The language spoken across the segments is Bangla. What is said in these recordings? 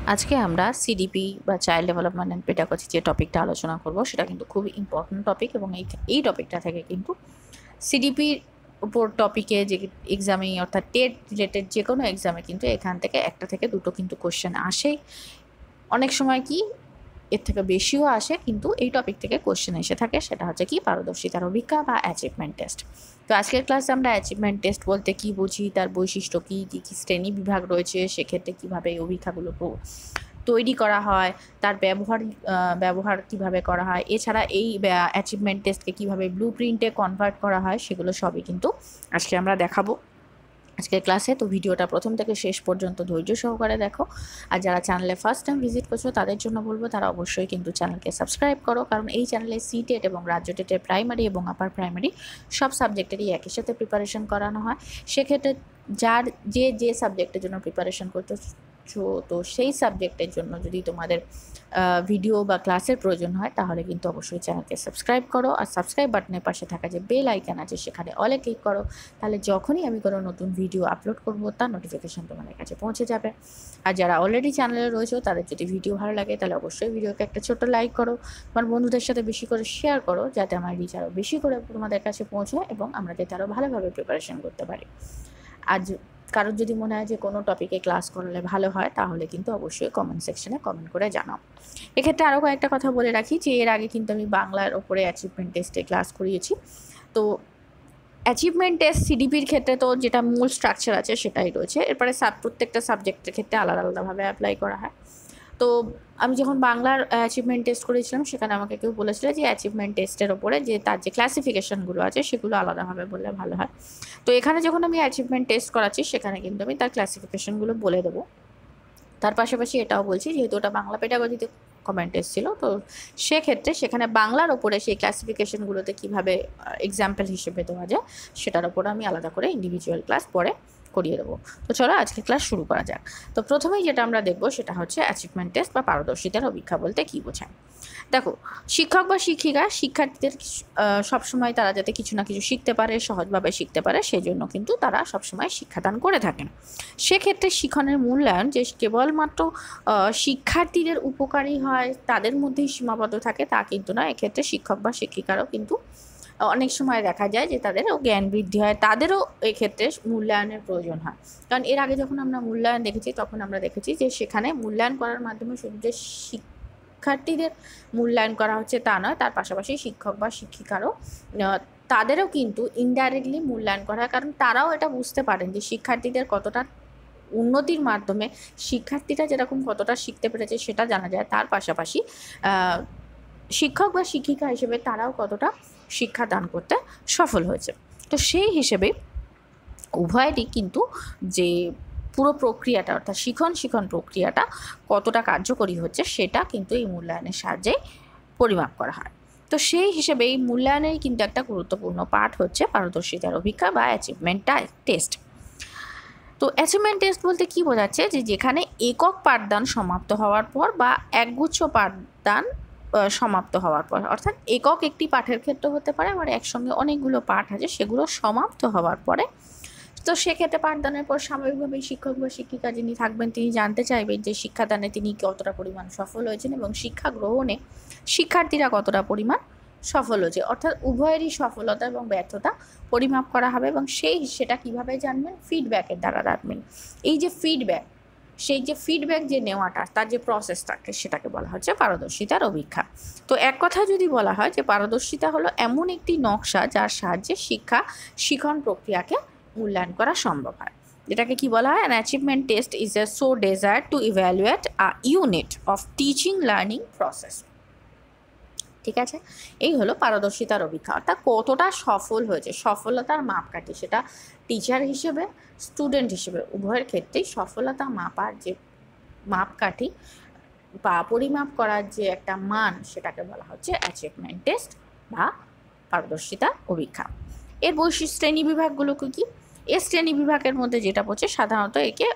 আজকে আমরা সিডিপি বা চাইল্ড ডেভেলপমেন্ট অ্যান্ড পেডাগজি যে টপিকটা আলোচনা করব সেটা কিন্তু খুবই ইম্পর্টেন্ট টপিক এবং এই টপিকটা থেকে কিন্তু সিডিপির উপর টপিকে যে এক্সামে অর্থাৎ টেট রিলেটেড যে কোনো এক্সামে কিন্তু এখান থেকে একটা থেকে দুটো কিন্তু কোশ্চেন আসেই। অনেক সময় কি এর থেকে বেশিও আসে, কিন্তু এই টপিক থেকে কোশ্চেন এসে থাকে, সেটা হচ্ছে কি পারদর্শিতার অভিজ্ঞতা বা অ্যাচিভমেন্ট টেস্ট। তো আজকের ক্লাসে আমরা অ্যাচিভমেন্ট টেস্ট বলতে কি বুঝি, তার বৈশিষ্ট্য কী কী কী শ্রেণী বিভাগ রয়েছে, সেক্ষেত্রে কীভাবে এই অভিজ্ঞতাগুলো তৈরি করা হয়, তার ব্যবহার কিভাবে করা হয়, এছাড়া এই অ্যাচিভমেন্ট টেস্টকে কীভাবে ব্লু প্রিন্টে কনভার্ট করা হয়, সেগুলো সবই কিন্তু আজকে আমরা দেখাবো আজকের ক্লাসে। তো ভিডিওটা প্রথম থেকে শেষ পর্যন্ত ধৈর্য সহকারে দেখো। আর যারা চ্যানেলে ফার্স্ট টাইম ভিজিট করছো তাদের জন্য বলবো তারা অবশ্যই কিন্তু চ্যানেলকে সাবস্ক্রাইব করো, কারণ এই চ্যানেলে সিটেট এবং রাজ্য টেটের প্রাইমারি এবং আপার প্রাইমারি সব সাবজেক্টেরই একই সাথে প্রিপারেশন করানো হয়। সেক্ষেত্রে যার যে সাবজেক্টের জন্য প্রিপারেশন করতে, তো সেই সাবজেক্টের জন্য যদি তোমাদের ভিডিও বা ক্লাসের প্রয়োজন হয় তাহলে কিন্তু অবশ্যই চ্যানেলকে সাবস্ক্রাইব করো। আর সাবস্ক্রাইব বাটনের পাশে থাকা যে বেল আইকন আছে সেখানে অলে ক্লিক করো, তাহলে যখনই আমি কোনো নতুন ভিডিও আপলোড করব তার নোটিফিকেশন তোমাদের কাছে পৌঁছে যাবে। আর যারা অলরেডি চ্যানেলে রয়েছে তাদের যদি ভিডিও ভালো লাগে তাহলে অবশ্যই ভিডিওকে একটা ছোট লাইক করো, তোমার বন্ধুদের সাথে বেশি করে শেয়ার করো, যাতে আমার রিচ আরও বেশি করে তোমাদের কাছে পৌঁছায় এবং আমরা যাতে আরও ভালোভাবে প্রিপারেশন করতে পারি। আজ কারোর যদি মনে হয় যে কোনো টপিকে ক্লাস করলে ভালো হয় তাহলে কিন্তু অবশ্যই কমেন্ট সেকশনে কমেন্ট করে জানাও। এক্ষেত্রে আরও কয়েকটা কথা বলে রাখি যে এর আগে কিন্তু আমি বাংলার ওপরে অ্যাচিভমেন্ট টেস্টে ক্লাস করিয়েছি। তো অ্যাচিভমেন্ট টেস্ট সিডিপির ক্ষেত্রে তো যেটা মূল স্ট্রাকচার আছে সেটাই রয়েছে, এরপরে প্রত্যেকটা সাবজেক্টের ক্ষেত্রে আলাদা আলাদাভাবে অ্যাপ্লাই করা হয়। তো আমি যখন বাংলার অ্যাচিভমেন্ট টেস্ট করেছিলাম সেখানে আমাকে কেউ বলেছিল যে অ্যাচিভমেন্ট টেস্টের ওপরে যে তার যে ক্লাসিফিকেশনগুলো আছে সেগুলো আলাদাভাবে বললে ভালো হয়। তো এখানে যখন আমি অ্যাচিভমেন্ট টেস্ট করাচ্ছি সেখানে কিন্তু আমি তার ক্লাসিফিকেশনগুলো বলে দেবো। তার পাশাপাশি এটাও বলছি, যেহেতু ওটা বাংলা পেডাগজিতে কমেন্ট এসেছিল, তো সেক্ষেত্রে সেখানে বাংলার ওপরে সেই ক্লাসিফিকেশনগুলোতে কীভাবে এক্সাম্পল হিসেবে দেওয়া যায় সেটার ওপর আমি আলাদা করে ইন্ডিভিজুয়াল ক্লাস পরে করিয়ে দেবো। তো চলো আজকে ক্লাস শুরু করা যাক। তো প্রথমেই যেটা আমরা দেখবো সেটা হচ্ছে অ্যাচিভমেন্ট টেস্ট বা পারদর্শিতার অভিজ্ঞতা বলতে কী বোঝায়। দেখো, শিক্ষক বা শিক্ষিকা শিক্ষার্থীদের সবসময় তারা যাতে কিছু না কিছু শিখতে পারে, সহজভাবে শিখতে পারে, সেই জন্য কিন্তু তারা সবসময় শিক্ষাদান করে থাকেন। সেক্ষেত্রে শিক্ষণের মূল্যায়ন যে কেবলমাত্র শিক্ষার্থীদের উপকারী হয়, তাদের মধ্যেই সীমাবদ্ধ থাকে তা কিন্তু না। এক্ষেত্রে শিক্ষক বা শিক্ষিকারও কিন্তু অনেক সময় দেখা যায় যে তাদেরও জ্ঞান বৃদ্ধি হয়, তাদেরও এক্ষেত্রে মূল্যায়নের প্রয়োজন হয়। কারণ এর আগে যখন আমরা মূল্যায়ন দেখেছি তখন আমরা দেখেছি যে সেখানে মূল্যায়ন করার মাধ্যমে শুধু যে শিক্ষার্থীদের মূল্যায়ন করা হচ্ছে তা নয়, তার পাশাপাশি শিক্ষক বা শিক্ষিকারও তাদেরও কিন্তু ইনডাইরেক্টলি মূল্যায়ন করা হয়, কারণ তারাও এটা বুঝতে পারেন যে শিক্ষার্থীদের কতটা উন্নতির মাধ্যমে শিক্ষার্থীরা যেরকম কতটা শিখতে পেরেছে সেটা জানা যায়, তার পাশাপাশি শিক্ষক বা শিক্ষিকা হিসেবে তারাও কতটা শিক্ষা দান করতে সফল হয়েছে। তো সেই হিসেবে উভয়েরই কিন্তু যে পুরো প্রক্রিয়াটা অর্থাৎ শিক্ষণ প্রক্রিয়াটা কতটা কার্যকরী হচ্ছে সেটা কিন্তু এই মূল্যায়নের সাহায্যে পরিমাপ করা হয়। তো সেই হিসেবে এই মূল্যায়নেরই কিন্তু একটা গুরুত্বপূর্ণ পাঠ হচ্ছে পারদর্শিতার অভিজ্ঞতা বা অ্যাচিভমেন্ট টেস্ট। তো অ্যাচিভমেন্ট টেস্ট বলতে কী বোঝাচ্ছে, যে যেখানে একক পাঠদান সমাপ্ত হওয়ার পর বা একগুচ্ছ পাঠদান সমাপ্ত হওয়ার পর, অর্থাৎ একক একটি পাঠের ক্ষেত্রে হতে পারে, আবার একসঙ্গে অনেকগুলো পাঠ আছে সেগুলো সমাপ্ত হওয়ার পরে, তো সেক্ষেত্রে পাঠদানের পর স্বাভাবিকভাবেই শিক্ষক বা শিক্ষিকা যিনি থাকবেন তিনি জানতে চাইবেন যে শিক্ষাদানে তিনি কতটা পরিমাণ সফল হয়েছেন এবং শিক্ষা গ্রহণে শিক্ষার্থীরা কতটা পরিমাণ সফল হয়েছে, অর্থাৎ উভয়েরই সফলতা এবং ব্যর্থতা পরিমাপ করা হবে। এবং সেটা কিভাবে জানবেন, ফিডব্যাকের দ্বারা জানবেন। এই যে ফিডব্যাক যে নেওয়াটা, তার যে প্রসেস থাকে সেটাকে বলা হচ্ছে পারদর্শিতার অভিজ্ঞতা। তো এক কথা যদি বলা হয় যে পারদর্শিতা হলো এমন একটি নকশা যার সাহায্যে শিক্ষণ প্রক্রিয়াকে মূল্যায়ন করা সম্ভব হয়, যেটাকে কি বলা হয়, an achievement test is a so desire to evaluate a unit of teaching learning process. ঠিক আছে, এই হলো পারদর্শিতার অভিজ্ঞতা, অর্থাৎ কতটা সফল হয়েছে, সফলতার মাপকাঠি, সেটা টিচার হিসেবে স্টুডেন্ট হিসেবে উভয়ের ক্ষেত্রেই সফলতা মাপার যে মাপকাঠি বা পরিমাপ করার যে একটা মান, সেটাকে বলা হচ্ছে অ্যাচিভমেন্ট টেস্ট বা পারদর্শিতার অভিজ্ঞতা। এর শ্রেণী বিভাগগুলোকে কি, এর শ্রেণী বিভাগের মধ্যে যেটা পড়ছে সাধারণত একে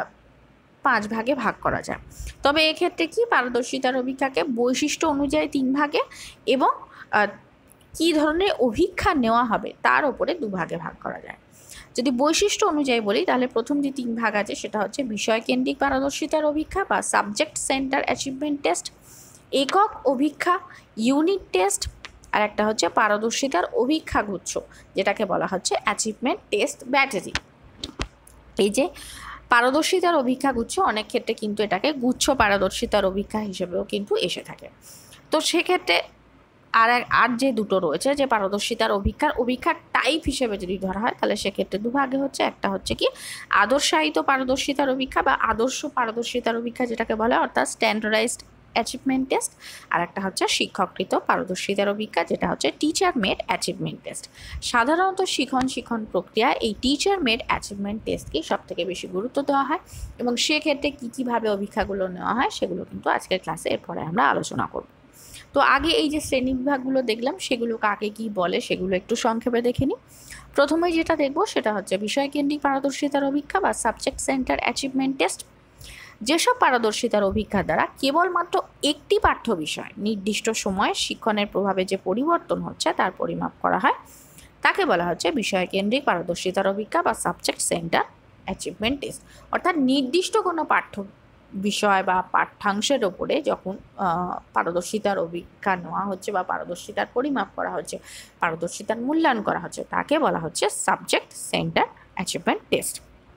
5 ভাগে ভাগ করা যায়। তবে এক্ষেত্রে কি পারদর্শিতার অভিজ্ঞতাকে বৈশিষ্ট্য অনুযায়ী 3 ভাগে এবং কী ধরনের অভিজ্ঞতা নেওয়া হবে তার উপরে 2 ভাগে ভাগ করা যায়। যদি বৈশিষ্ট্য অনুযায়ী বলি তাহলে প্রথম যে 3 ভাগ আছে সেটা হচ্ছে বিষয়কেন্দ্রিক পারদর্শিতার অভিক্ষা বা সাবজেক্ট সেন্টার অ্যাচিভমেন্ট টেস্ট, একক অভিক্ষা ইউনিট টেস্ট, আর একটা হচ্ছে পারদর্শিতার অভিক্ষা গুচ্ছ যেটাকে বলা হচ্ছে অ্যাচিভমেন্ট টেস্ট ব্যাটারি। এই যে পারদর্শিতার অভিক্ষা গুচ্ছ অনেক ক্ষেত্রে কিন্তু এটাকে গুচ্ছ পারদর্শিতার অভিক্ষা হিসেবেও কিন্তু এসে থাকে। তো সেক্ষেত্রে আর যে দুটো রয়েছে যে পারদর্শিতার অভিক্ষার টাইপ হিসেবে যদি ধরা হয় তাহলে সেক্ষেত্রে দুভাগে হচ্ছে, একটা হচ্ছে কি আদর্শায়িত পারদর্শিতার অভিক্ষা বা আদর্শ পারদর্শিতার অভিক্ষা যেটাকে বলে অর্থাৎ স্ট্যান্ডার্ডাইজড অ্যাচিভমেন্ট টেস্ট, আর একটা হচ্ছে শিক্ষককৃত পারদর্শিতার অভিক্ষা যেটা হচ্ছে টিচার মেড অ্যাচিভমেন্ট টেস্ট। সাধারণত শিক্ষণ প্রক্রিয়ায় এই টিচার মেড অ্যাচিভমেন্ট টেস্টকেই সবথেকে বেশি গুরুত্ব দেওয়া হয় এবং সেক্ষেত্রে কীভাবে অভিক্ষাগুলো নেওয়া হয় সেগুলো কিন্তু আজকের ক্লাসে এরপরে আমরা আলোচনা করব। তো আগে এই যে শ্রেণীবিভাগগুলো দেখলাম সেগুলো কাকে কি বলে সেগুলো একটু সংক্ষেপে দেখে নিই। প্রথমে যেটা দেখব সেটা হচ্ছে বিষয়কেন্দ্রিক পারদর্শিতার অভিক্ষা বা সাবজেক্ট সেন্টার অ্যাচিভমেন্ট টেস্ট। যেসব পারদর্শিতার অভিক্ষার দ্বারা কেবলমাত্র একটি পাঠ্য বিষয় নির্দিষ্ট সময়ে শিক্ষণের প্রভাবে যে পরিবর্তন হচ্ছে তার পরিমাপ করা হয় তাকে বলা হচ্ছে বিষয়কেন্দ্রিক পারদর্শিতার অভিক্ষা বা সাবজেক্ট সেন্টার অ্যাচিভমেন্ট টেস্ট। অর্থাৎ নির্দিষ্ট কোনো পাঠ্য বিষয় বা পাঠ্যাংশের ওপরে যখন পারদর্শিতার অভিক্ষা নেওয়া হচ্ছে বা পারদর্শিতার পরিমাপ করা হচ্ছে, পারদর্শিতার মূল্যায়ন করা হচ্ছে তাকে বলা হচ্ছে subject center achievement test.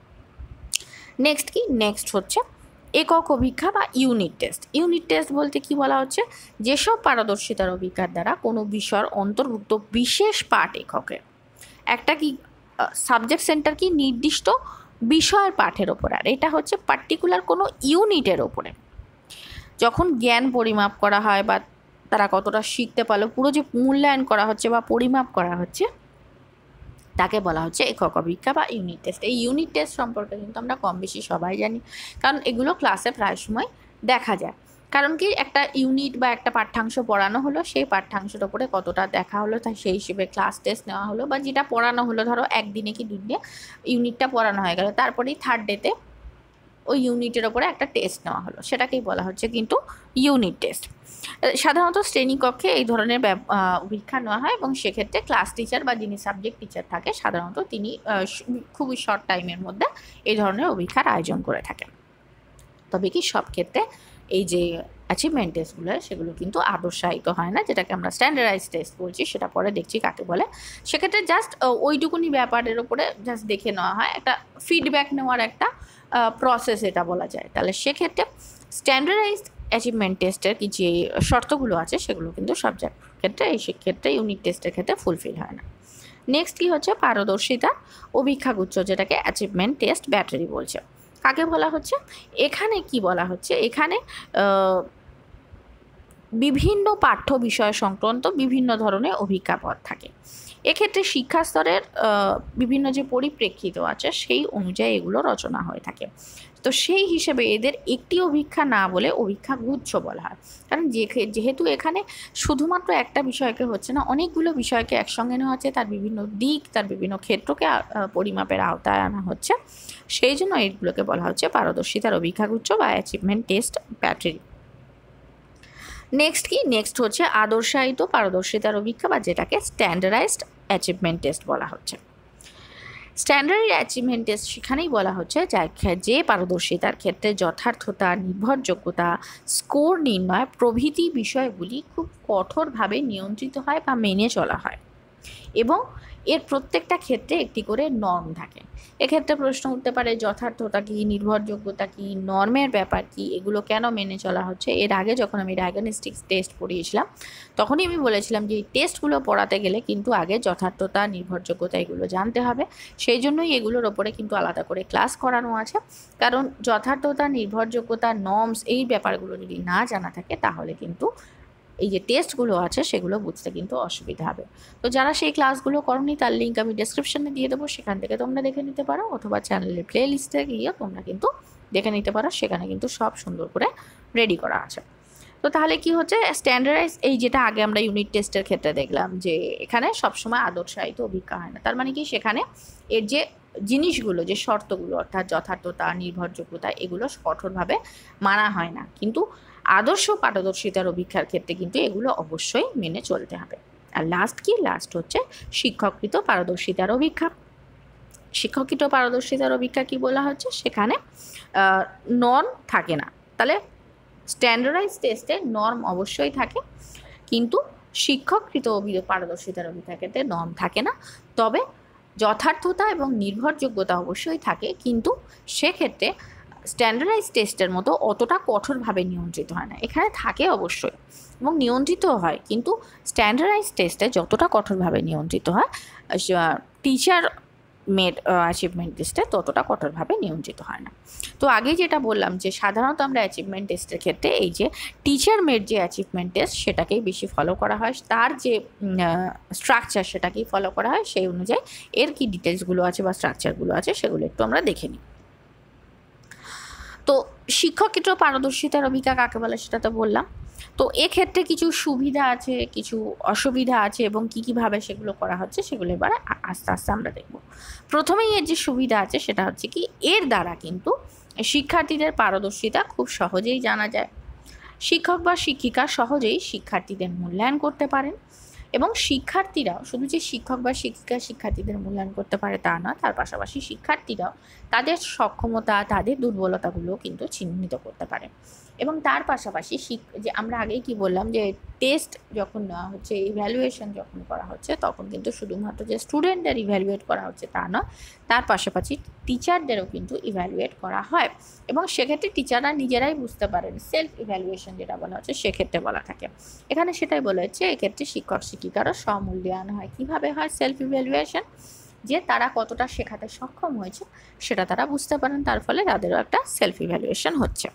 Next হচ্ছে একক অভিক্ষা বা ইউনিট টেস্ট। ইউনিট টেস্ট বলতে কি বলা হচ্ছে, যেসব পারদর্শিতার অভিক্ষার দ্বারা কোনো বিষয়ের অন্তর্ভুক্ত বিশেষ পাঠ এককে, একটা কি সাবজেক্ট সেন্টার কি নির্দিষ্ট বিষয়ের পাঠের ওপর, আর এটা হচ্ছে পার্টিকুলার কোনো ইউনিটের ওপরে যখন জ্ঞান পরিমাপ করা হয় বা তারা কতটা শিখতে পারলো পুরো যে মূল্যায়ন করা হচ্ছে বা পরিমাপ করা হচ্ছে তাকে বলা হচ্ছে একক অভিক্ষা বা ইউনিট টেস্ট। এই ইউনিট টেস্ট সম্পর্কে কিন্তু আমরা কম বেশি সবাই জানি, কারণ এগুলো ক্লাসে প্রায় সময় দেখা যায়। কারণ কি একটা ইউনিট বা একটা পাঠ্যাংশ পড়ানো হলো, সেই পাঠ্যাংশের ওপরে কতটা দেখা হলো তাই সেই হিসেবে ক্লাস টেস্ট নেওয়া হলো, বা যেটা পড়ানো হলো ধরো একদিনে কি দুদিনে ইউনিটটা পড়ানো হয়ে গেল, তারপরেই থার্ড ডেতে ওই ইউনিটের ওপরে একটা টেস্ট নেওয়া হলো, সেটাকেই বলা হচ্ছে কিন্তু ইউনিট টেস্ট। সাধারণত শ্রেণীকক্ষে এই ধরনের অভিক্ষা নেওয়া হয় এবং সেক্ষেত্রে ক্লাস টিচার বা যিনি সাবজেক্ট টিচার থাকে সাধারণত তিনি খুবই শর্ট টাইমের মধ্যে এই ধরনের অভিক্ষার আয়োজন করে থাকেন। তবে কি সব ক্ষেত্রে এই যে অ্যাচিভমেন্ট টেস্টগুলো সেগুলো কিন্তু আদর্শায়িত হয় না, যেটাকে আমরা স্ট্যান্ডার্ডাইজ টেস্ট বলছি, সেটা পরে দেখছি কাকে বলে। সেক্ষেত্রে জাস্ট ওইটুকুনি ব্যাপারের ওপরে জাস্ট দেখে নেওয়া হয়, একটা ফিডব্যাক নেওয়ার একটা প্রসেস এটা বলা যায়। তাহলে সেক্ষেত্রে স্ট্যান্ডার্ডাইজ অ্যাচিভমেন্ট টেস্টের যে শর্তগুলো আছে সেগুলো কিন্তু সব ক্ষেত্রে এই ক্ষেত্রে ইউনিট টেস্টের ক্ষেত্রে ফুলফিল হয় না। নেক্সট কি হচ্ছে পারদর্শিতা অভিক্ষাগুচ্ছ, যেটাকে অ্যাচিভমেন্ট টেস্ট ব্যাটারি বলছে। কাকে বলা হচ্ছে, এখানে কি বলা হচ্ছে, এখানে বিভিন্ন পাঠ্য বিষয় সংক্রান্ত বিভিন্ন ধরনের অভিজ্ঞাপদ থাকে। এক্ষেত্রে শিক্ষা স্তরের বিভিন্ন যে পরিপ্রেক্ষিত আছে সেই অনুযায়ী এগুলো রচনা হয়ে থাকে। তো সেই হিসেবে এদের একটি অভিক্ষা না বলে অভিক্ষা গুচ্ছ বলা হয়, কারণ যেহেতু এখানে শুধুমাত্র একটা বিষয়কে হচ্ছে না, অনেকগুলো বিষয়কে একসঙ্গে নেওয়া হচ্ছে, তার বিভিন্ন দিক তার বিভিন্ন ক্ষেত্রকে পরিমাপের আওতায় আনা হচ্ছে, সেই জন্য এগুলোকে বলা হচ্ছে পারদর্শিতার অভিক্ষা গুচ্ছ বা অ্যাচিভমেন্ট টেস্ট ব্যাটারি। নেক্সট হচ্ছে আদর্শায়িত পারদর্শিতার অভিক্ষা বা যেটাকে স্ট্যান্ডার্ডাইজড অ্যাচিভমেন্ট টেস্ট বলা হচ্ছে। স্ট্যান্ডার্ড অ্যাচিভমেন্ট টেস্ট সেখানেই বলা হচ্ছে যে পারদর্শিতার ক্ষেত্রে যথার্থতা, নির্ভরযোগ্যতা, স্কোর নির্ণয় প্রভৃতি বিষয়গুলি খুব কঠোরভাবে নিয়ন্ত্রিত হয় বা মেনে চলা হয় এবং এর প্রত্যেকটা ক্ষেত্রে একটি করে নর্ম থাকে। এক্ষেত্রে প্রশ্ন উঠতে পারে যথার্থতা কী, নির্ভরযোগ্যতা কী, নর্মের ব্যাপার কী, এগুলো কেন মেনে চলা হচ্ছে। এর আগে যখন আমি ডায়াগনস্টিক্স টেস্ট পড়িয়েছিলাম তখনই আমি বলেছিলাম যে এই টেস্টগুলো পড়াতে গেলে কিন্তু আগে যথার্থতা, নির্ভরযোগ্যতা এগুলো জানতে হবে, সেই জন্যই এগুলোর ওপরে কিন্তু আলাদা করে ক্লাস করানো আছে। কারণ যথার্থতা, নির্ভরযোগ্যতা, নর্মস এই ব্যাপারগুলো যদি না জানা থাকে তাহলে কিন্তু এই যে টেস্টগুলো আছে সেগুলো বুঝতে কিন্তু অসুবিধা হবে। তো যারা সেই ক্লাসগুলো করনি তার লিঙ্ক আমি ডেসক্রিপশনে দিয়ে দেবো, সেখান থেকে তোমরা দেখে নিতে পারো, অথবা চ্যানেলের প্লে লিস্টে গিয়ে তোমরা কিন্তু দেখে নিতে পারো, সেখানে কিন্তু সব সুন্দর করে রেডি করা আছে। তো তাহলে কি হচ্ছে স্ট্যান্ডার্ডাইজ, এই যেটা আগে আমরা ইউনিট টেস্টের ক্ষেত্রে দেখলাম যে এখানে সবসময় আদর্শায়িত অভিজ্ঞতা হয় না, তার মানে কি সেখানে এর যে জিনিসগুলো, যে শর্তগুলো অর্থাৎ যথার্থতা, নির্ভরযোগ্যতা এগুলো কঠোরভাবে মানা হয় না, কিন্তু আদর্শ পারদর্শিতার অভিক্ষার ক্ষেত্রে কিন্তু এগুলো অবশ্যই মেনে চলতে হবে। আর লাস্ট হচ্ছে শিক্ষককৃত পারদর্শিতার অভিক্ষা। শিক্ষককৃত পারদর্শিতার অভিজ্ঞতা কি বলা হচ্ছে, সেখানে নর্ম থাকে না। তাহলে স্ট্যান্ডার্ডাইজ টেস্টে নর্ম অবশ্যই থাকে, কিন্তু শিক্ষককৃত পারদর্শিতার অভিজ্ঞতার ক্ষেত্রে নর্ম থাকে না। তবে যথার্থতা এবং নির্ভরযোগ্যতা অবশ্যই থাকে, কিন্তু সেক্ষেত্রে স্ট্যান্ডার্ডাইজ টেস্টের মতো অতটা কঠোরভাবে নিয়ন্ত্রিত হয় না। এখানে থাকে অবশ্যই এবং নিয়ন্ত্রিতও হয়, কিন্তু স্ট্যান্ডার্ডাইজ টেস্টে যতটা কঠোরভাবে নিয়ন্ত্রিত হয় টিচার মেড অ্যাচিভমেন্ট টেস্টে ততটা কঠোরভাবে নিয়ন্ত্রিত হয় না। তো আগে যেটা বললাম যে সাধারণত আমরা অ্যাচিভমেন্ট টেস্টের ক্ষেত্রে এই যে টিচার মেড যে অ্যাচিভমেন্ট টেস্ট সেটাকেই বেশি ফলো করা হয়, তার যে স্ট্রাকচার সেটাকেই ফলো করা হয়। সেই অনুযায়ী এর কি ডিটেলসগুলো আছে বা স্ট্রাকচারগুলো আছে সেগুলো একটু আমরা দেখে নিই। তো শিক্ষককৃত পারদর্শিতার অভিজ্ঞতা কাকে বলে সেটা তো বললাম। তো এক্ষেত্রে কিছু সুবিধা আছে, কিছু অসুবিধা আছে, এবং কীভাবে সেগুলো করা হচ্ছে সেগুলো এবার আস্তে আস্তে আমরা দেখব। প্রথমেই এর যে সুবিধা আছে সেটা হচ্ছে কি, এর দ্বারা কিন্তু শিক্ষার্থীদের পারদর্শিতা খুব সহজেই জানা যায়। শিক্ষক বা শিক্ষিকা সহজেই শিক্ষার্থীদের মূল্যায়ন করতে পারেন, এবং শিক্ষার্থীরাও শুধু যে শিক্ষক বা শিক্ষিকা শিক্ষার্থীদের মূল্যায়ন করতে পারে তা না, তার পাশাপাশি শিক্ষার্থীরাও তাদের সক্ষমতা, তাদের দুর্বলতাগুলো কিন্তু চিহ্নিত করতে পারে। এবং তার পাশাপাশি যে আমরা আগেই কি বললাম যে টেস্ট যখন নেওয়া হচ্ছে, ইভ্যালুয়েশন যখন করা হচ্ছে, তখন কিন্তু শুধুমাত্র যে স্টুডেন্টদের ইভ্যালুয়েট করা হচ্ছে তা নয়, তার পাশাপাশি টিচারদেরও কিন্তু ইভ্যালুয়েট করা হয়। এবং সেক্ষেত্রে টিচাররা নিজেরাই বুঝতে পারেন, সেলফ ইভ্যালুয়েশন যেটা বলা হচ্ছে সেক্ষেত্রে বলা থাকে। এখানে সেটাই বলা হচ্ছে, এক্ষেত্রে শিক্ষক শিক্ষিকারও স্বমূল্যায়ন হয়। কীভাবে হয় সেলফ ইভ্যালুয়েশন? যে তারা কতটা শেখাতে সক্ষম হয়েছে সেটা তারা বুঝতে পারেন, তার ফলে তাদেরও একটা সেলফ ইভ্যালুয়েশন হচ্ছে।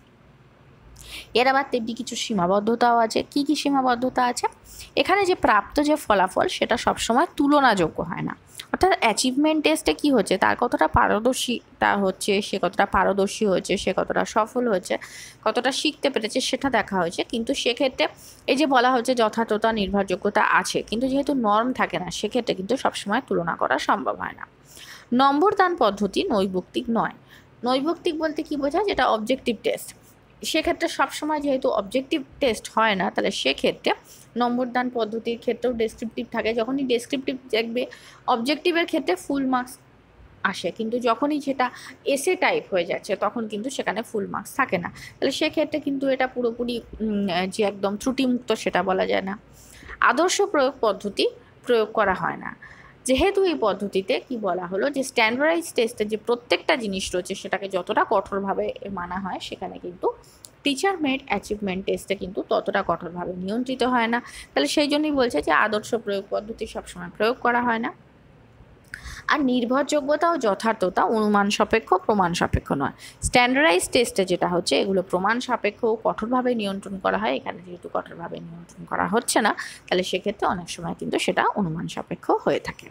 এর আবার তেমনি কিছু সীমাবদ্ধতাও আছে। কি কি সীমাবদ্ধতা আছে? এখানে যে প্রাপ্ত যে ফলাফল সেটা সবসময় তুলনাযোগ্য হয় না। অর্থাৎ অ্যাচিভমেন্ট টেস্টে কি হচ্ছে, তার কতটা পারদর্শিতা হচ্ছে, সে কতটা পারদর্শী হয়েছে, সে কতটা সফল হয়েছে, কতটা শিখতে পেরেছে সেটা দেখা হয়েছে। কিন্তু সেক্ষেত্রে এই যে বলা হচ্ছে যথার্থতা, নির্ভরযোগ্যতা আছে, কিন্তু যেহেতু নর্ম থাকে না, সেক্ষেত্রে কিন্তু সবসময় তুলনা করা সম্ভব হয় না। নম্বর দান পদ্ধতি নৈর্ব্যক্তিক নয়। নৈর্ব্যক্তিক বলতে কি বোঝায়? যেটা অবজেক্টিভ টেস্ট। সেক্ষেত্রে সবসময় যেহেতু অবজেক্টিভ টেস্ট হয় না, তাহলে সেক্ষেত্রে নম্বরদান পদ্ধতির ক্ষেত্রেও ডেসক্রিপটিভ থাকে। যখনই ডেসক্রিপটিভ দেখবে, অবজেক্টিভের ক্ষেত্রে ফুল মার্কস আসে, কিন্তু যখনই সেটা এসে টাইপ হয়ে যাচ্ছে তখন কিন্তু সেখানে ফুল মার্কস থাকে না। তাহলে সেক্ষেত্রে কিন্তু এটা পুরোপুরি যে একদম ত্রুটিমুক্ত সেটা বলা যায় না। আদর্শ প্রয়োগ পদ্ধতি প্রয়োগ করা হয় না, যেহেতু এই পদ্ধতিতে কি বলা হলো যে স্ট্যান্ডার্ডাইজ টেস্টে যে প্রত্যেকটা জিনিস রয়েছে সেটাকে যতটা কঠোরভাবে মানা হয়, সেখানে কিন্তু টিচার মেড অ্যাচিভমেন্ট টেস্টে কিন্তু ততটা কঠোরভাবে নিয়ন্ত্রিত হয় না। তাহলে সেই জন্যই বলছে যে আদর্শ প্রয়োগ পদ্ধতি সবসময় প্রয়োগ করা হয় না। আর নির্ভরযোগ্যতা ও যথার্থতা অনুমান সাপেক্ষ, প্রমাণ সাপেক্ষ নয়। স্ট্যান্ডার্ডাইজ টেস্টে যেটা হচ্ছে এগুলো প্রমাণ সাপেক্ষ ও কঠোরভাবে নিয়ন্ত্রণ করা হয়। এখানে যেহেতু কঠোরভাবে নিয়ন্ত্রণ করা হচ্ছে না, তাহলে সেক্ষেত্রে অনেক সময় কিন্তু সেটা অনুমান সাপেক্ষ হয়ে থাকে।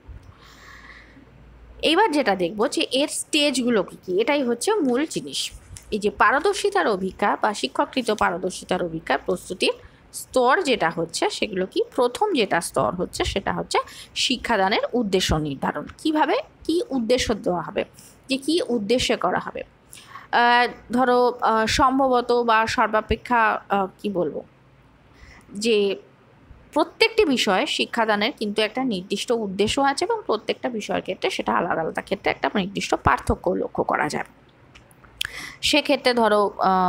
এইবার যেটা দেখব যে এর স্টেজগুলো কী কী, এটাই হচ্ছে মূল জিনিস। এই যে পারদর্শিতার অভিজ্ঞতা বা শিক্ষককৃত পারদর্শিতার অভিজ্ঞতা প্রস্তুতির স্তর যেটা হচ্ছে সেগুলো কি, প্রথম যেটা স্তর হচ্ছে সেটা হচ্ছে শিক্ষাদানের উদ্দেশ্য নির্ধারণ। কিভাবে কি উদ্দেশ্য দেওয়া হবে, যে কি উদ্দেশ্যে করা হবে। ধরো সম্ভবত বা সর্বাপেক্ষা কি বলবো, যে প্রত্যেকটি বিষয়ে শিক্ষাদানের কিন্তু একটা নির্দিষ্ট উদ্দেশ্য আছে, এবং প্রত্যেকটা বিষয়ের ক্ষেত্রে সেটা আলাদা আলাদা ক্ষেত্রে একটা নির্দিষ্ট পার্থক্য লক্ষ্য করা যায়। সেক্ষেত্রে ধরো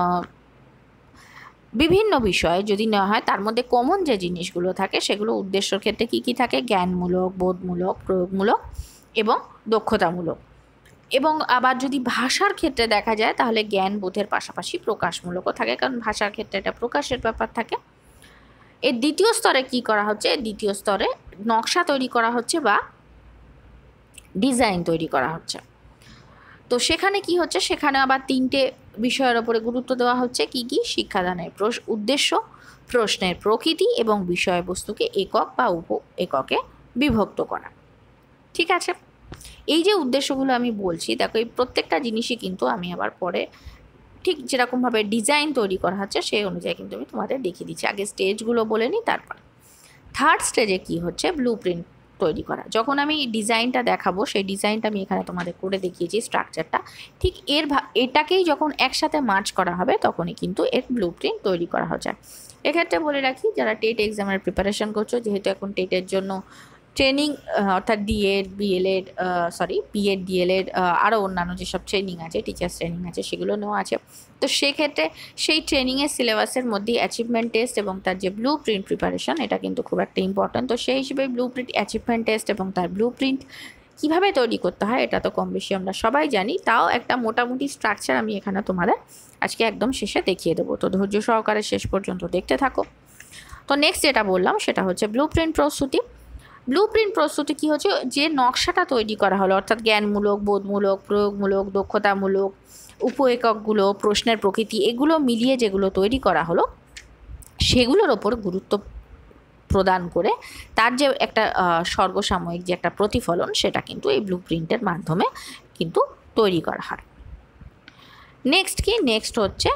বিভিন্ন বিষয় যদি নেওয়া হয়, তার মধ্যে কমন যে জিনিসগুলো থাকে সেগুলো উদ্দেশ্যর ক্ষেত্রে কী কী থাকে? জ্ঞানমূলক, বোধমূলক, প্রয়োগমূলক এবং দক্ষতামূলক। এবং আবার যদি ভাষার ক্ষেত্রে দেখা যায়, তাহলে জ্ঞান বোধের পাশাপাশি প্রকাশমূলকও থাকে, কারণ ভাষার ক্ষেত্রে এটা প্রকাশের ব্যাপার থাকে। এর দ্বিতীয় স্তরে কি করা হচ্ছে? দ্বিতীয় স্তরে নকশা তৈরি করা হচ্ছে বা ডিজাইন তৈরি করা হচ্ছে। তো সেখানে কি হচ্ছে, সেখানে আবার তিনটে বিষয়ের ওপরে গুরুত্ব দেওয়া হচ্ছে। কি কি? শিক্ষাদানের উদ্দেশ্য, প্রশ্নের প্রকৃতি এবং বিষয়বস্তুকে একক বা উপ এককে বিভক্ত করা। ঠিক আছে, এই যে উদ্দেশ্যগুলো আমি বলছি, দেখো এই প্রত্যেকটা জিনিসই কিন্তু আমি আবার পরে ঠিক যেরকমভাবে ডিজাইন তৈরি করা হচ্ছে সেই অনুযায়ী কিন্তু আমি তোমাদের দেখিয়ে দিচ্ছি। আগে স্টেজগুলো বলে নিই, তারপর থার্ড স্টেজে কি হচ্ছে, ব্লু প্রিন্ট তৈরি করা। যখন আমি ডিজাইনটা দেখাবো, সেই ডিজাইনটা আমি এখানে তোমাদের করে দেখিয়েছি স্ট্রাকচারটা, ঠিক এটাকেই যখন একসাথে মার্চ করা হবে তখনই কিন্তু এর ব্লু প্রিন্ট তৈরি করা হচ্ছে। এক্ষেত্রে বলে রাখি, যারা টেট এক্সামের প্রিপারেশন করছো, যেহেতু এখন টেটের জন্য ট্রেনিং অর্থাৎ ডিএড বিএলএড বিএড ডিএলএড আরও অন্যান্য যেসব ট্রেনিং আছে, টিচার্স ট্রেনিং আছে, সেগুলো নেওয়া আছে। তো সেক্ষেত্রে সেই ট্রেনিংয়ের সিলেবাসের মধ্যে অ্যাচিভমেন্ট টেস্ট এবং তার যে ব্লু প্রিন্ট প্রিপারেশন, এটা কিন্তু খুব একটা ইম্পর্ট্যান্ট। তো সেই হিসেবে ব্লু প্রিন্ট, অ্যাচিভমেন্ট টেস্ট এবং তার ব্লু প্রিন্ট কীভাবে তৈরি করতে হয় এটা তো কম বেশি আমরা সবাই জানি, তাও একটা মোটামুটি স্ট্রাকচার আমি এখানে তোমাদের আজকে একদম শেষে দেখিয়ে দেবো। তো ধৈর্য সহকারে শেষ পর্যন্ত দেখতে থাকো। তো নেক্সট যেটা বললাম সেটা হচ্ছে ব্লু প্রিন্ট প্রস্তুতি। ব্লু প্রিন্ট প্রস্তুতি কী হচ্ছে, যে নকশাটা তৈরি করা হলো অর্থাৎ জ্ঞানমূলক, বোধমূলক, প্রয়োগমূলক, দক্ষতামূলক, উপ এককগুলো, প্রশ্নের প্রকৃতি, এগুলো মিলিয়ে যেগুলো তৈরি করা হলো সেগুলোর ওপর গুরুত্ব প্রদান করে তার যে একটা সর্বসাময়িক যে একটা প্রতিফলন, সেটা কিন্তু এই ব্লু প্রিন্টের মাধ্যমে কিন্তু তৈরি করা হয়। নেক্সট কি, নেক্সট হচ্ছে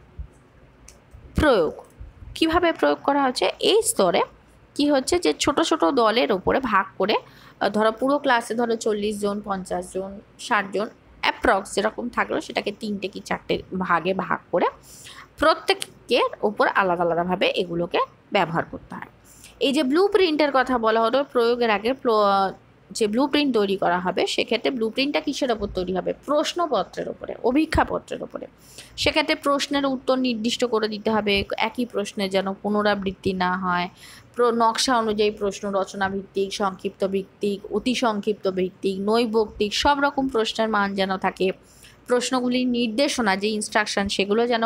প্রয়োগ। কিভাবে প্রয়োগ করা হচ্ছে, এই স্তরে কি হচ্ছে যে ছোট ছোট দলের ওপরে ভাগ করে, ধরো পুরো ক্লাসে ধরো 40 জন, 50 জন, 60 জন অ্যাপ্রক্স যেরকম থাকলো, সেটাকে 3টে কি 4টে ভাগে ভাগ করে প্রত্যেকের ওপর আলাদা আলাদাভাবে এগুলোকে ব্যবহার করতে হয়। এই যে ব্লু প্রিন্টের কথা বলা হলো, প্রয়োগের আগে যে ব্লু প্রিন্ট তৈরি করা হবে, সেক্ষেত্রে ব্লু প্রিন্টটা কিসের ওপর তৈরি হবে, প্রশ্নপত্রের ওপরে, অভিক্ষাপত্রের ওপরে। সেক্ষেত্রে প্রশ্নের উত্তর নির্দিষ্ট করে দিতে হবে, একই প্রশ্নের যেন পুনরাবৃত্তি না হয়, নকশা অনুযায়ী প্রশ্ন রচনা ভিত্তিক, সংক্ষিপ্ত ভিত্তিক, অতি সংক্ষিপ্ত ভিত্তিক, নৈবক্তিক, সব রকম প্রশ্নের মান যেন থাকে। প্রশ্নগুলির নির্দেশনা, যে ইনস্ট্রাকশন, সেগুলো যেন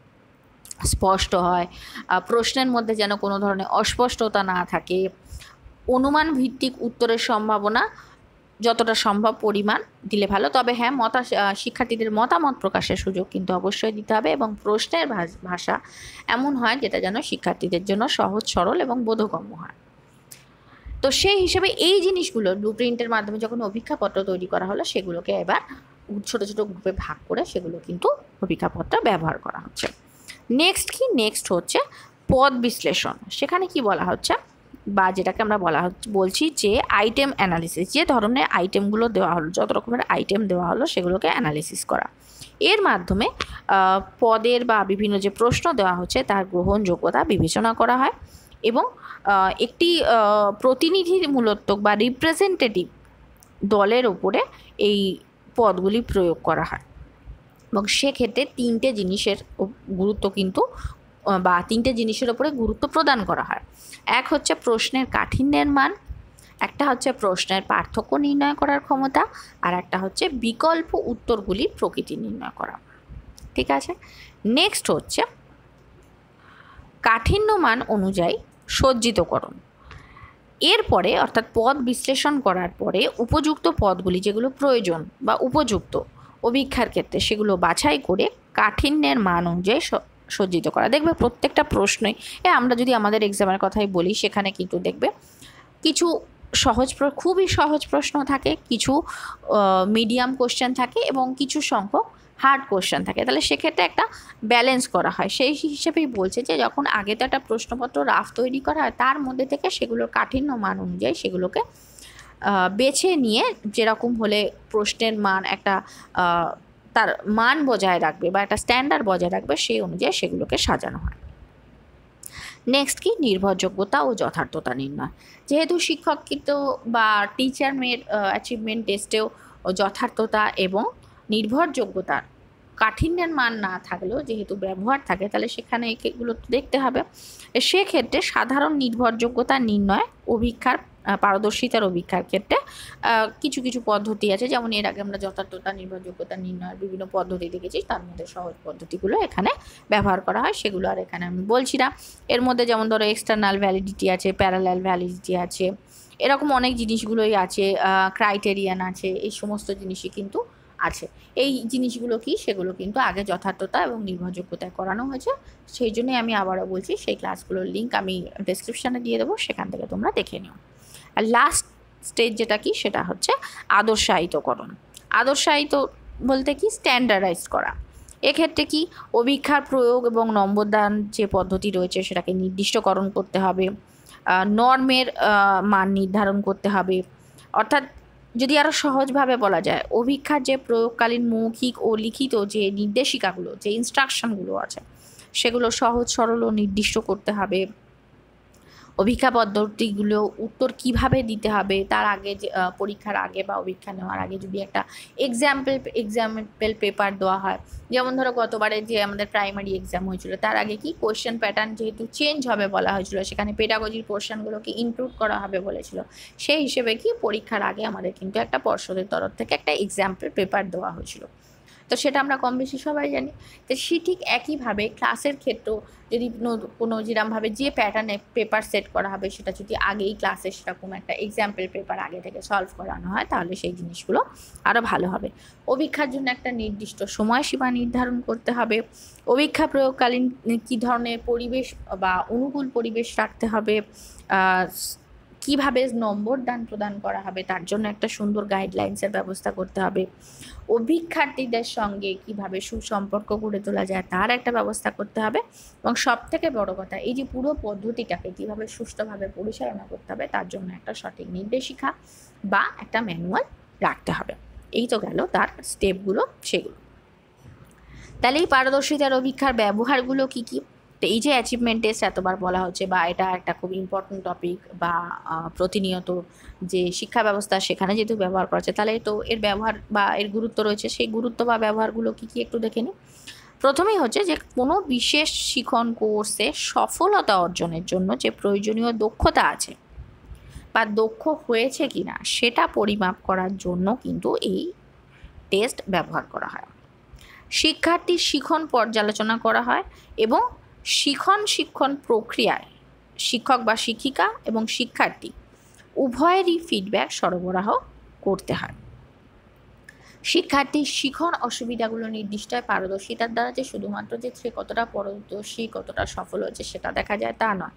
স্পষ্ট হয়, প্রশ্নের মধ্যে যেন কোনো ধরনের অস্পষ্টতা না থাকে, অনুমান ভিত্তিক উত্তরের সম্ভাবনা যতটা সম্ভব পরিমাণ দিলে ভালো, তবে হ্যাঁ শিক্ষার্থীদের মতামত প্রকাশের সুযোগ কিন্তু অবশ্যই দিতে হবে, এবং প্রশ্নের ভাষা এমন হয় যেটা যেন শিক্ষার্থীদের জন্য সহজ, সরল এবং বোধগম্য হয়। তো সেই হিসেবে এই জিনিসগুলো ব্লু প্রিন্টের মাধ্যমে যখন অভিক্ষাপত্র তৈরি করা হলো, সেগুলোকে এবার ছোট ছোট গ্রুপে ভাগ করে সেগুলো কিন্তু অভিক্ষাপত্র ব্যবহার করা হচ্ছে। নেক্সট কি, নেক্সট হচ্ছে পদ বিশ্লেষণ। সেখানে কি বলা হচ্ছে, বা যেটাকে আমরা বলছি যে আইটেম অ্যানালিসিস, যে ধরনের আইটেমগুলো দেওয়া হলো, যত রকমের আইটেম দেওয়া হলো সেগুলোকে অ্যানালিসিস করা। এর মাধ্যমে পদের বা বিভিন্ন যে প্রশ্ন দেওয়া হচ্ছে তার গ্রহণযোগ্যতা বিবেচনা করা হয়, এবং একটি প্রতিনিধিমূলক বা রিপ্রেজেন্টেটিভ দলের ওপরে এই পদগুলি প্রয়োগ করা হয়। এবং সেক্ষেত্রে 3টে জিনিসের গুরুত্ব কিন্তু, বা 3টে জিনিসের ওপরে গুরুত্ব প্রদান করা হয়। এক হচ্ছে প্রশ্নের কাঠিন্যের মান, একটা হচ্ছে প্রশ্নের পার্থক্য নির্ণয় করার ক্ষমতা, আর একটা হচ্ছে বিকল্প উত্তরগুলির প্রকৃতি নির্ণয় করা। ঠিক আছে, নেক্সট হচ্ছে কাঠিন্য মান অনুযায়ী সজ্জিতকরণ। এরপরে অর্থাৎ পদ বিশ্লেষণ করার পরে উপযুক্ত পদগুলি যেগুলো প্রয়োজন বা উপযুক্ত অভিক্ষার ক্ষেত্রে, সেগুলো বাছাই করে কাঠিন্যের মান অনুযায়ী সজ্জিত করা। দেখবে প্রত্যেকটা প্রশ্নই, আমরা যদি আমাদের এক্সামের কথাই বলি, সেখানে কিন্তু দেখবে কিছু খুবই সহজ প্রশ্ন থাকে, কিছু মিডিয়াম কোশ্চেন থাকে, এবং কিছু সংখ্যক হার্ড কোশ্চেন থাকে। তাহলে সেক্ষেত্রে একটা ব্যালেন্স করা হয়। সেই হিসেবেই বলছে যে যখন আগে তো একটা প্রশ্নপত্র রাফ তৈরি করা হয়, তার মধ্যে থেকে সেগুলোর কাঠিন্য মান অনুযায়ী সেগুলোকে বেছে নিয়ে, যেরকম হলে প্রশ্নের মান একটা তার মান বজায় রাখবে বা একটা স্ট্যান্ডার্ড বজায় রাখবে, সেই অনুযায়ী সেগুলোকে সাজানো হয়। নেক্সট কি, নির্ভরযোগ্যতা ও যথার্থতা নির্ণয়। যেহেতু শিক্ষককৃত বা টিচার মেড অ্যাচিভমেন্ট টেস্টেও যথার্থতা এবং নির্ভরযোগ্যতার কাঠিন্যের মান না থাকলেও যেহেতু ব্যবহার থাকে, তাহলে সেখানে এগুলো দেখতে হবে। সেক্ষেত্রে সাধারণ নির্ভরযোগ্যতা নির্ণয় অভিক্ষার পারদর্শিতার অভিক্ষার ক্ষেত্রে কিছু কিছু পদ্ধতি আছে, যেমন এর আগে আমরা যথার্থতা, নির্ভরযোগ্যতা নির্ণয়ের বিভিন্ন পদ্ধতি দেখেছি, তার মধ্যে সহজ পদ্ধতিগুলো এখানে ব্যবহার করা হয়, সেগুলো আর এখানে আমি বলছি না। এর মধ্যে যেমন ধরো এক্সটার্নাল ভ্যালিডিটি আছে, প্যারালাল ভ্যালিডিটি আছে, এরকম অনেক জিনিসগুলোই আছে, ক্রাইটেরিয়ান আছে, এই সমস্ত জিনিসই কিন্তু আছে। এই জিনিসগুলো কি, সেগুলো কিন্তু আগে যথার্থতা এবং নির্ভরযোগ্যতায় করানো হয়েছে। সেই জন্যই আমি আবারও বলছি, সেই ক্লাসগুলোর লিঙ্ক আমি ডেসক্রিপশানে দিয়ে দেবো, সেখান থেকে তোমরা দেখে নিও। আর লাস্ট স্টেজ যেটা কি, সেটা হচ্ছে আদর্শায়িতকরণ। আদর্শায়িত বলতে কি, স্ট্যান্ডার্ডাইজ করা। এক্ষেত্রে কি, অভিক্ষার প্রয়োগ এবং নম্বরদান যে পদ্ধতি রয়েছে সেটাকে নির্দিষ্টকরণ করতে হবে, নর্মের মান নির্ধারণ করতে হবে। অর্থাৎ যদি আরও সহজভাবে বলা যায়, অভিক্ষার যে প্রয়োগকালীন মৌখিক ও লিখিত যে নির্দেশিকাগুলো, যে ইনস্ট্রাকশনগুলো আছে, সেগুলো সহজ, সরল ও নির্দিষ্ট করতে হবে। অভিক্ষা পদ্ধতিগুলো উত্তর কিভাবে দিতে হবে, তার আগে যে পরীক্ষার আগে বা অভিক্ষা নেওয়ার আগে যদি একটা এক্সাম্পল পেপার দেওয়া হয়, যেমন ধরো গতবারে যে আমাদের প্রাইমারি এক্সাম হয়েছিল তার আগে কি কোয়েশ্চেন প্যাটার্ন যেহেতু চেঞ্জ হবে বলা হয়েছিল, সেখানে পেডাগজির পোর্শনগুলোকে ইনক্লুড করা হবে বলেছিল, সেই হিসেবে কি পরীক্ষার আগে আমাদের কিন্তু একটা পর্ষদের তরফ থেকে একটা এক্সাম্পল পেপার দেওয়া হয়েছিল। তো সেটা আমরা কম বেশি সবাই জানি। তো সে ঠিক একইভাবে ক্লাসের ক্ষেত্রেও যদি কোনো যেরকমভাবে যে প্যাটার্নে পেপার সেট করা হবে সেটা যদি আগেই ক্লাসে সেরকম একটা এক্সাম্পল পেপার আগে থেকে সলভ করানো হয় তাহলে সেই জিনিসগুলো আরও ভালো হবে। অভিক্ষার জন্য একটা নির্দিষ্ট সময়সীমা নির্ধারণ করতে হবে। অভিক্ষা প্রয়োগকালীন কী ধরনের পরিবেশ বা অনুকূল পরিবেশ রাখতে হবে, কিভাবে নম্বর দান প্রদান করা হবে তার জন্য একটা সুন্দর গাইডলাইন্সের ব্যবস্থা করতে হবে। অভিক্ষার্থীদের সঙ্গে কিভাবে সুসম্পর্ক গড়ে তোলা যায় তার একটা ব্যবস্থা করতে হবে, এবং সবথেকে বড় কথা এই যে পুরো পদ্ধতিটাকে কিভাবে সুষ্ঠুভাবে পরিচালনা করতে হবে তার জন্য একটা সঠিক নির্দেশিকা বা একটা ম্যানুয়াল রাখতে হবে। এই তো গেল তার স্টেপগুলো, সেগুলো। তাহলে এই পারদর্শিতার অভিক্ষার ব্যবহারগুলো কী কী? তো এই যে অ্যাচিভমেন্ট টেস্ট এতবার বলা হচ্ছে বা এটা একটা খুব ইম্পর্টেন্ট টপিক বা প্রতিনিয়ত যে শিক্ষা ব্যবস্থা সেখানে যেহেতু ব্যবহার করা হচ্ছে, তাহলে তো এর ব্যবহার বা এর গুরুত্ব রয়েছে, সেই গুরুত্ব বা ব্যবহারগুলো কী কী একটু দেখে নিই। প্রথমেই হচ্ছে যে কোনো বিশেষ শিখন কোর্সে সফলতা অর্জনের জন্য যে প্রয়োজনীয় দক্ষতা আছে বা দক্ষ হয়েছে কিনা সেটা পরিমাপ করার জন্য কিন্তু এই টেস্ট ব্যবহার করা হয়। শিক্ষার্থীর শিখন পর্যালোচনা করা হয় এবং শিক্ষণ প্রক্রিয়ায় শিক্ষক বা শিক্ষিকা এবং শিক্ষার্থী উভয়েরই ফিডব্যাক সরবরাহ করতে হয়। শিক্ষার্থীর শিখন অসুবিধাগুলো নির্দিষ্ট পারদর্শিতার দ্বারা যে শুধুমাত্র যে সে কতটা পারদর্শী কতটা সফল হয়েছে সেটা দেখা যায় তা নয়।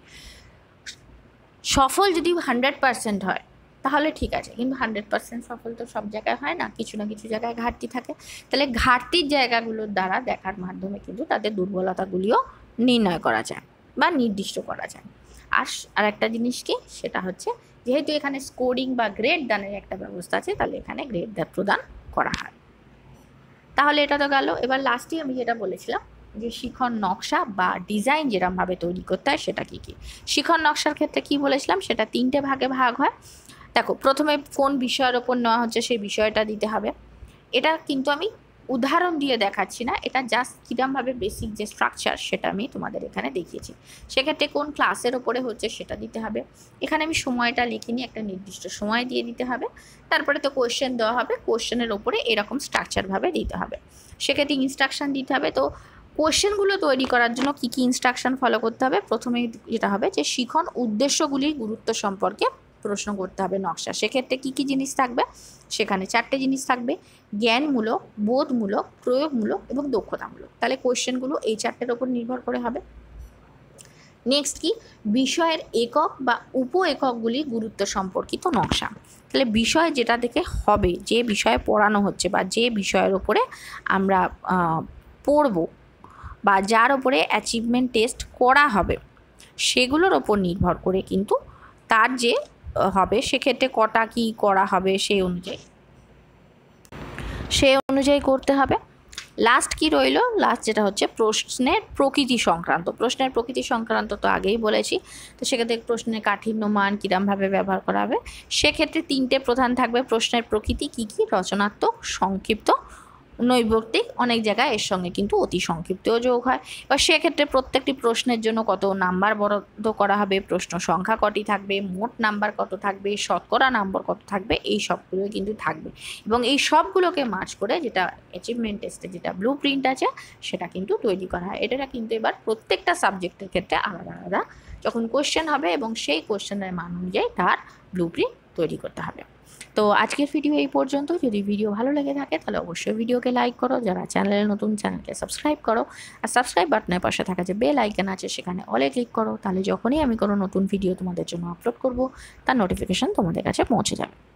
সফল যদি 100% হয় তাহলে ঠিক আছে, কিন্তু 100% সফল তো সব জায়গায় হয় না, কিছু না কিছু জায়গায় ঘাটতি থাকে। তাহলে ঘাটতির জায়গাগুলোর দ্বারা দেখার মাধ্যমে কিন্তু তাদের দুর্বলতাগুলিও নির্ণয় করা যায় বা নির্দিষ্ট করা যায়। আর একটা জিনিস কি, সেটা হচ্ছে যেহেতু এখানে স্কোরিং বা গ্রেড দানের একটা ব্যবস্থা আছে তাহলে এখানে গ্রেড প্রদান করা হয়। তাহলে এটা তো গেল। এবার লাস্টে আমি যেটা বলেছিলাম যে শিখন নকশা বা ডিজাইন যেরকমভাবে তৈরি করতে হয় সেটা কী কী। শিখন নকশার ক্ষেত্রে কি বলেছিলাম, সেটা 3টে ভাগে ভাগ হয়। দেখো, প্রথমে কোন বিষয়ের ওপর নেওয়া হচ্ছে সেই বিষয়টা দিতে হবে। এটা কিন্তু আমি উদাহরণ দিয়ে দেখাচ্ছি না, এটা জাস্ট কীরকমভাবে বেসিক যে স্ট্রাকচার সেটা আমি তোমাদের এখানে দেখিয়েছি। সেক্ষেত্রে কোন ক্লাসের ওপরে হচ্ছে সেটা দিতে হবে। এখানে আমি সময়টা লিখিনি, একটা নির্দিষ্ট সময় দিয়ে দিতে হবে। তারপরে তো কোয়েশ্চেন দেওয়া হবে, কোয়েশ্চেনের ওপরে এরকম স্ট্রাকচারভাবে দিতে হবে। সেক্ষেত্রে ইনস্ট্রাকশান দিতে হবে। তো কোয়েশ্চেনগুলো তৈরি করার জন্য কী কী ইনস্ট্রাকশান ফলো করতে হবে, প্রথমেই যেটা হবে যে শিখন উদ্দেশ্যগুলির গুরুত্ব সম্পর্কে প্রশ্ন করতে হবে নকশা। সেক্ষেত্রে কী কী জিনিস থাকবে, সেখানে 4টে জিনিস থাকবে: জ্ঞানমূলক, বোধমূলক, প্রয়োগমূলক এবং দক্ষতামূলক। তাহলে কোয়েশ্চেনগুলো এই 4টের ওপর নির্ভর করে হবে। নেক্সট কি, বিষয়ের একক বা উপ এককগুলির গুরুত্ব সম্পর্কিত নকশা। তাহলে বিষয় যেটা থেকে হবে, যে বিষয়ে পড়ানো হচ্ছে বা যে বিষয়ের ওপরে আমরা পড়ব বা যার ওপরে অ্যাচিভমেন্ট টেস্ট করা হবে সেগুলোর ওপর নির্ভর করে কিন্তু তার যে হবে, সেক্ষেত্রে কটা কি করা হবে সেই অনুযায়ী করতে হবে। লাস্ট কি রইল, লাস্ট যেটা হচ্ছে প্রশ্নের প্রকৃতি সংক্রান্ত। প্রশ্নের প্রকৃতি সংক্রান্ত তো আগেই বলেছি, তো সেক্ষেত্রে প্রশ্নের কাঠিন্য মান কীরকমভাবে ব্যবহার করা হবে। সেক্ষেত্রে 3টে প্রধান থাকবে প্রশ্নের প্রকৃতি কী কী: রচনাত্মক, সংক্ষিপ্ত, নৈবর্তিক। অনেক জায়গায় এর সঙ্গে কিন্তু অতি সংক্ষিপ্তও যোগ হয়। এবার সেক্ষেত্রে প্রত্যেকটি প্রশ্নের জন্য কত নাম্বার বরাদ্দ করা হবে, প্রশ্ন সংখ্যা কটি থাকবে, মোট নাম্বার কত থাকবে, শতকরা নাম্বার কত থাকবে, এই সবগুলো কিন্তু থাকবে। এবং এই সবগুলোকে মার্চ করে যেটা অ্যাচিভমেন্ট টেস্টে যেটা ব্লু প্রিন্ট আছে সেটা কিন্তু তৈরি করা হয়। এটা কিন্তু এবার প্রত্যেকটা সাবজেক্টের ক্ষেত্রে আলাদা আলাদা যখন কোয়েশ্চেন হবে এবং সেই কোয়েশ্চেনের মান অনুযায়ী তার ব্লু প্রিন্ট তৈরি করতে হবে। তো আজকের ভিডিও এই পর্যন্ত। যদি ভিডিও ভালো লেগে থাকে তাহলে অবশ্যই ভিডিওকে লাইক করো, যারা চ্যানেলে নতুন চ্যানেলকে সাবস্ক্রাইব করো, আর সাবস্ক্রাইব বাটনের পাশে থাকা যে বেল আইকন আছে সেখানে অলে ক্লিক করো, তাহলে যখনই আমি কোনো নতুন ভিডিও তোমাদের জন্য আপলোড করব তার নোটিফিকেশান তোমাদের কাছে পৌঁছে যাবে।